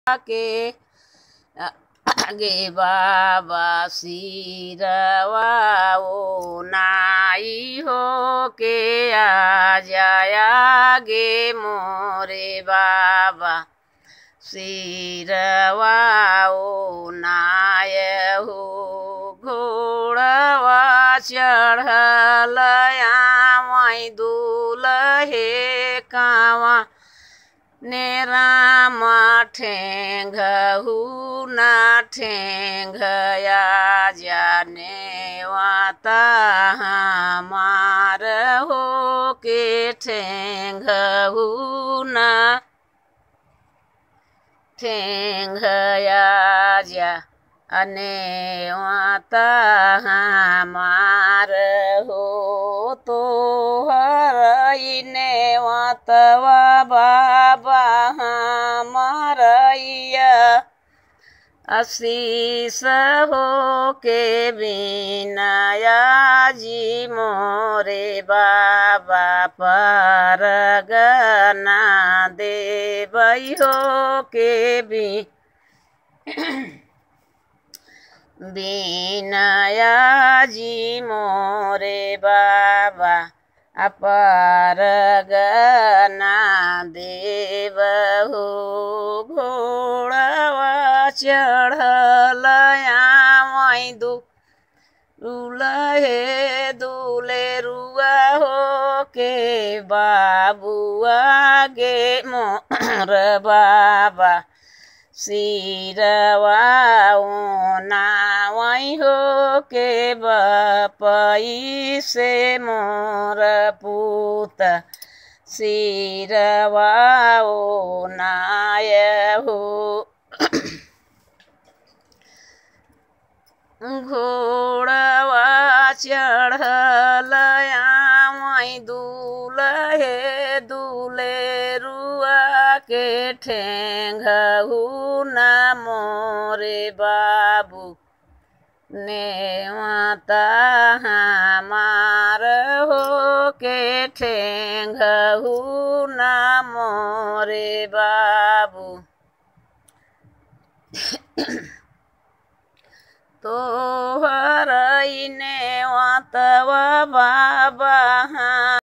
के गे बाबा सिरवा ओ नाई हो के आ जाया गे मोरे बाबा सिरवा ओ नाय हो घोड़वा चढ़ल आवाई दूल्हे कावा ने रामा ठेंगहू ना ठेंगया जाने वाता हमार हो के ठेंगहू ना ठेंगया जा अने वाता हमार हो तो हरइने वातवा बाबा हमारैया आशीष हो के बिनाया जी मोरे बाबा परगना देवई हो के बिनाया जी मोरे बाबा अपरगना देव हो घोड़वा चढ़ल आवाई दूल्हे दूल्हे रुआ हो के बाबुआ गे मोर बाबा सिरवा ओ नावाई हो के बपई से मोर पूत सिरवा ओ नाय हो घोड़वा चढ़ल आवाई दूल्हे दूल्हे रुआ के ठेंगहू न मोरे बाबू ने माता हमार हो के ठेंगहू न मोरे बाबू तो हरइने वातवा बाबा